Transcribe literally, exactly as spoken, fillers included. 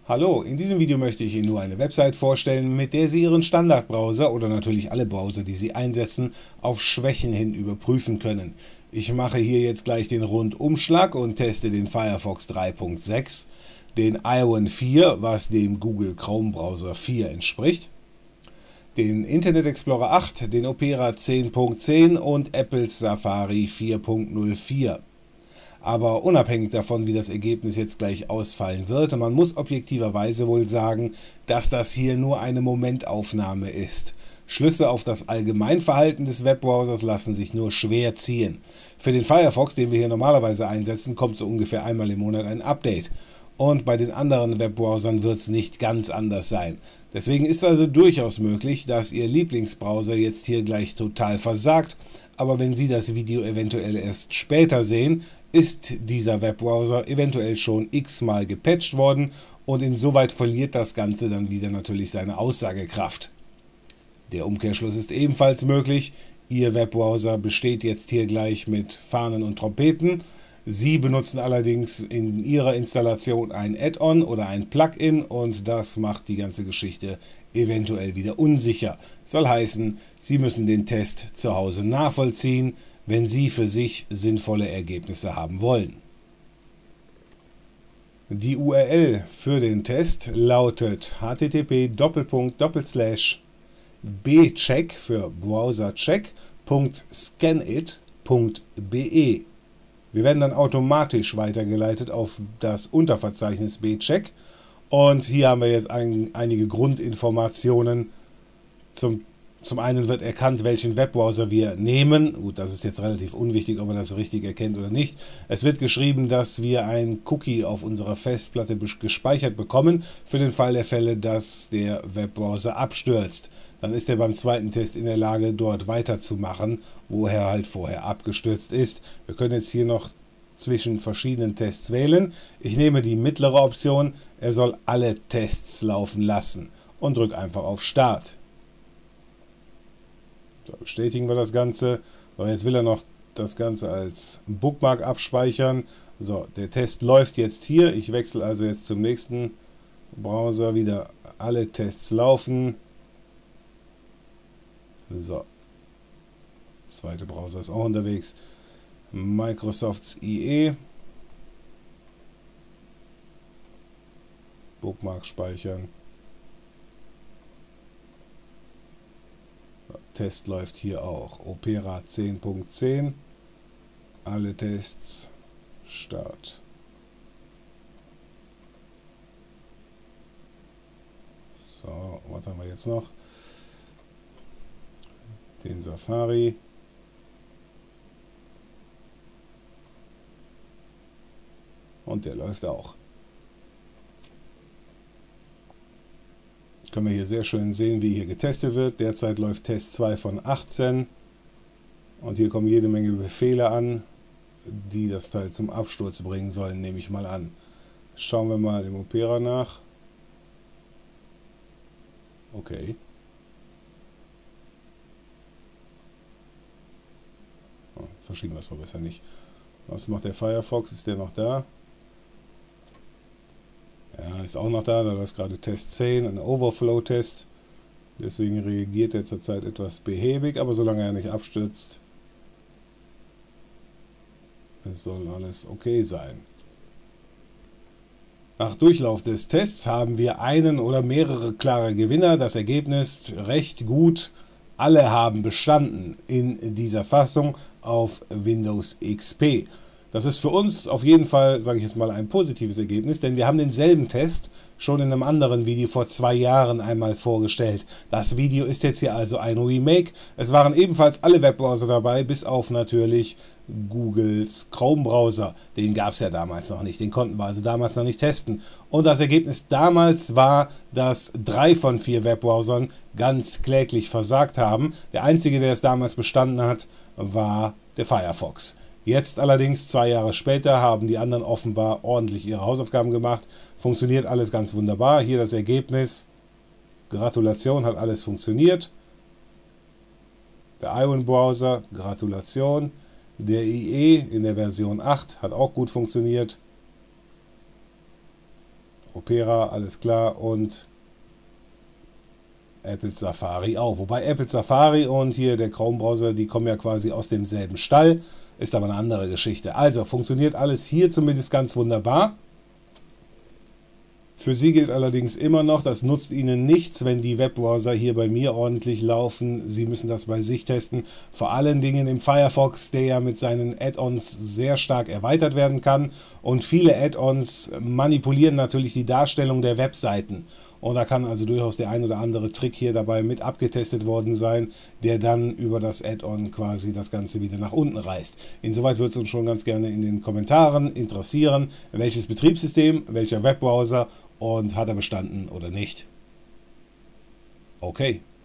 Hallo, in diesem Video möchte ich Ihnen nur eine Website vorstellen, mit der Sie Ihren Standardbrowser oder natürlich alle Browser, die Sie einsetzen, auf Schwächen hin überprüfen können. Ich mache hier jetzt gleich den Rundumschlag und teste den Firefox drei Punkt sechs, den Ion vier, was dem Google Chrome Browser vier entspricht, den Internet Explorer acht, den Opera zehn Punkt zehn und Apples Safari vier Punkt null vier. Aber unabhängig davon, wie das Ergebnis jetzt gleich ausfallen wird, man muss objektiverweise wohl sagen, dass das hier nur eine Momentaufnahme ist. Schlüsse auf das Allgemeinverhalten des Webbrowsers lassen sich nur schwer ziehen. Für den Firefox, den wir hier normalerweise einsetzen, kommt so ungefähr einmal im Monat ein Update. Und bei den anderen Webbrowsern wird es nicht ganz anders sein. Deswegen ist also durchaus möglich, dass Ihr Lieblingsbrowser jetzt hier gleich total versagt. Aber wenn Sie das Video eventuell erst später sehen, ist dieser Webbrowser eventuell schon x-mal gepatcht worden und insoweit verliert das Ganze dann wieder natürlich seine Aussagekraft. Der Umkehrschluss ist ebenfalls möglich. Ihr Webbrowser besteht jetzt hier gleich mit Fahnen und Trompeten. Sie benutzen allerdings in Ihrer Installation ein Add-on oder ein Plugin und das macht die ganze Geschichte eventuell wieder unsicher. Soll heißen, Sie müssen den Test zu Hause nachvollziehen, wenn Sie für sich sinnvolle Ergebnisse haben wollen. Die U R L für den Test lautet h t t p bcheck für Browsercheck Punkt scanit Punkt b e. Wir werden dann automatisch weitergeleitet auf das Unterverzeichnis bcheck und hier haben wir jetzt ein, einige Grundinformationen. Zum Zum einen wird erkannt, welchen Webbrowser wir nehmen. Gut, das ist jetzt relativ unwichtig, ob man das richtig erkennt oder nicht. Es wird geschrieben, dass wir ein Cookie auf unserer Festplatte gespeichert bekommen, für den Fall der Fälle, dass der Webbrowser abstürzt. Dann ist er beim zweiten Test in der Lage, dort weiterzumachen, wo er halt vorher abgestürzt ist. Wir können jetzt hier noch zwischen verschiedenen Tests wählen. Ich nehme die mittlere Option. Er soll alle Tests laufen lassen und drücke einfach auf Start. So, bestätigen wir das Ganze. So, jetzt will er noch das Ganze als Bookmark abspeichern. So, der Test läuft jetzt hier. Ich wechsle also jetzt zum nächsten Browser. Wieder alle Tests laufen. So. Der zweite Browser ist auch unterwegs. Microsofts I E. Bookmark speichern. Test läuft hier auch. Opera zehn Punkt zehn. Alle Tests. Start. So, was haben wir jetzt noch? Den Safari. Und der läuft auch. Können wir hier sehr schön sehen, wie hier getestet wird. Derzeit läuft Test zwei von achtzehn. Und hier kommen jede Menge Befehle an, die das Teil zum Absturz bringen sollen, nehme ich mal an. Schauen wir mal im Opera nach. Okay. Oh, verschieben wir es mal besser nicht. Was macht der Firefox? Ist der noch da? Ja, ist auch noch da, da läuft gerade Test zehn, ein Overflow-Test. Deswegen reagiert er zurzeit etwas behäbig, aber solange er nicht abstürzt, es soll alles okay sein. Nach Durchlauf des Tests haben wir einen oder mehrere klare Gewinner. Das Ergebnis recht gut. Alle haben bestanden in dieser Fassung auf Windows X P. Das ist für uns auf jeden Fall, sage ich jetzt mal, ein positives Ergebnis, denn wir haben denselben Test schon in einem anderen Video vor zwei Jahren einmal vorgestellt. Das Video ist jetzt hier also ein Remake. Es waren ebenfalls alle Webbrowser dabei, bis auf natürlich Googles Chrome-Browser. Den gab es ja damals noch nicht, den konnten wir also damals noch nicht testen. Und das Ergebnis damals war, dass drei von vier Webbrowsern ganz kläglich versagt haben. Der einzige, der es damals bestanden hat, war der Firefox. Jetzt allerdings, zwei Jahre später, haben die anderen offenbar ordentlich ihre Hausaufgaben gemacht. Funktioniert alles ganz wunderbar. Hier das Ergebnis. Gratulation, hat alles funktioniert. Der Ion Browser, Gratulation. Der I E in der Version acht hat auch gut funktioniert. Opera, alles klar, und Apple Safari auch. Wobei Apple Safari und hier der Chrome-Browser, die kommen ja quasi aus demselben Stall, ist aber eine andere Geschichte. Also funktioniert alles hier zumindest ganz wunderbar. Für Sie gilt allerdings immer noch, das nutzt Ihnen nichts, wenn die Webbrowser hier bei mir ordentlich laufen. Sie müssen das bei sich testen. Vor allen Dingen im Firefox, der ja mit seinen Add-ons sehr stark erweitert werden kann. Und viele Add-ons manipulieren natürlich die Darstellung der Webseiten. Und da kann also durchaus der ein oder andere Trick hier dabei mit abgetestet worden sein, der dann über das Add-on quasi das Ganze wieder nach unten reißt. Insoweit würde es uns schon ganz gerne in den Kommentaren interessieren, welches Betriebssystem, welcher Webbrowser und hat er bestanden oder nicht. Okay.